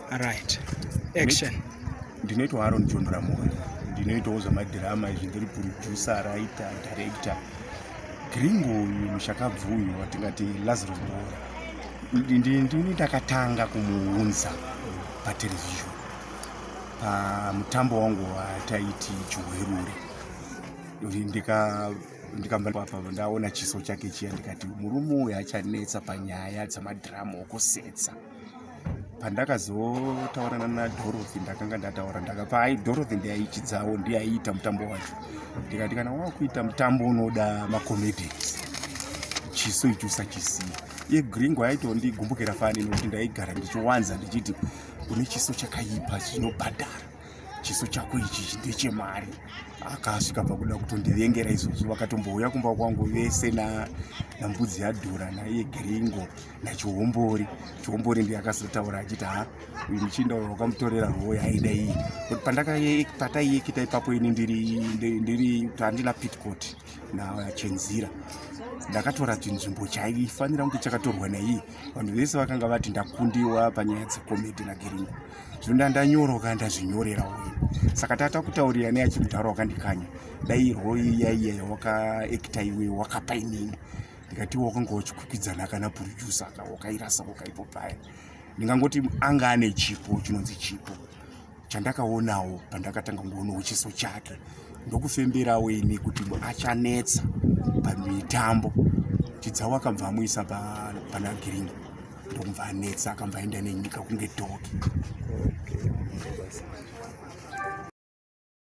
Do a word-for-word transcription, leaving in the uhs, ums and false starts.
Right. Action. Ndinoitwa Aaron John Ramon. Ndinoitawo zvamadhirama izvi ndiri producer, writer, director. Gringo uyu mushakabvu uyu watingati Lazarus Bora. Ndini ndakatanga kumuunza patelevision. Pamutambo wangu wataiti Chiwerure. Ndika ndikamba papa ndaona chiso chake chiya ndikati murume uyu achanetsa panyaya dzamadhirama okusetsa. Pandakazotaurana naDorothy ndakanga ndataura ndakapa ai Dorothy ndiyaichidzawo ndiyaiita mutambo wacho. Ndikati kana wakuita mutambo unoda macomedians chiso icho usachisiya. Iye Gringo aitondigumbuka fani nokuti ndaigara ndichiwanza ndichiti une chiso chakaipa chinobhadhara. Chiso chako ichi ndechemari. Akasvika pakuda kutondivengera izvozvo vakatombouya kumba kwangu vese na nambudzi yadhura naiye Gringo nachihombori. Chihombori ndiye akazotaura achiti ha uyu muchinda wakamutorera roo aida iyi. Kuti pataiekita ipapo ini ndiri ndiri handina pitcoat nachenzira. Ndakatora chinzvimbo chaifanira kunge chakatorwa naiye. Vanhu vese vakanga vati ndakundiwa panyaya dzekomedi naGringo. Zvino ndanyoroka ndazvinyorera uyu. Saka tata kutaurira naye achimudhara wakandikanya. Dai roo yaiya yawakaekita iwe wakapa inini. Ndikati wakanga uchikwikwidzana kana producer wakairasa wakaipopaya. Ndingangoti anga ane chipo chinonzi chipo. Chandakaonawo pandakatanga kuonawo chiso chake. Ndokufemberawo ini kuti achanetsa pamitambo. Chidzawo akabva amuisa pana Gringo. Ndokumva anetsa akamva aenda nenyika kunge dhoki. Okay.